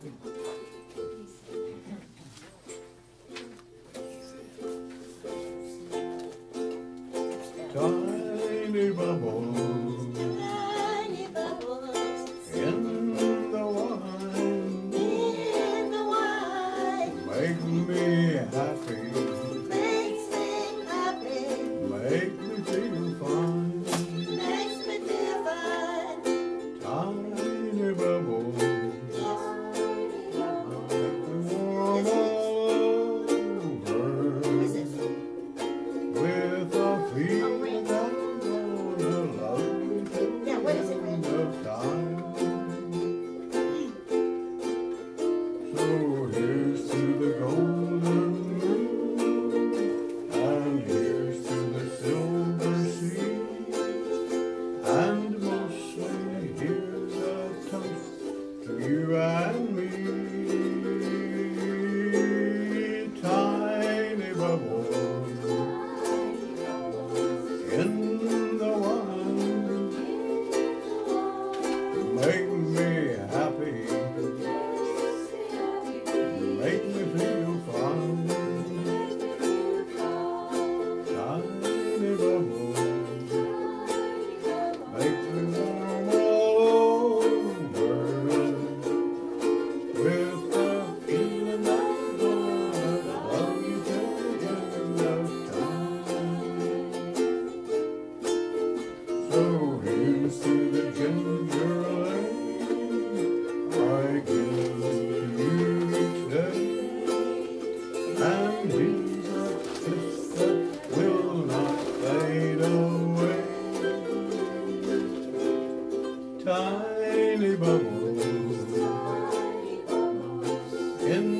Tiny bubbles, Tiny bubbles in the wine, in the wine make me happy, makes me happy, make me feel fine. makes me feel fine. Tiny bubbles, Yes. warm all over Is it? with a feeling I'm gonna love you till Yeah, what the is it, end Randy? of time. So here's to the golden moon, and here's to the silver sea, and mostly here's a toast to you and me. Tiny bubbles in the wine, make me happy, make me feel fine. Tiny bubbles make me warm all over with the feeling I'm gonna love you till the end of time. So here's to the ginger ale I give to you each day, and here's a kiss that will not fade away. Tiny bubbles in